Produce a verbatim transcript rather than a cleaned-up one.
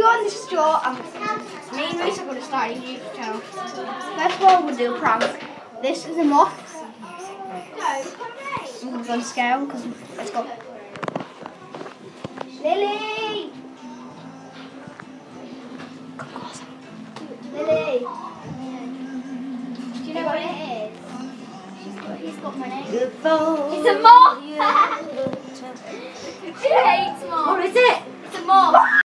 everyone, this is Joe. Um, me and Reese are going to start a YouTube channel. First of all, we'll do a prank. This is a moth. I'm going to go on scale because let's go. Lilley! Lilley! Do you know what it is? She's got, he's got my name. It's a moth! She hates moths. What is it? It's a moth.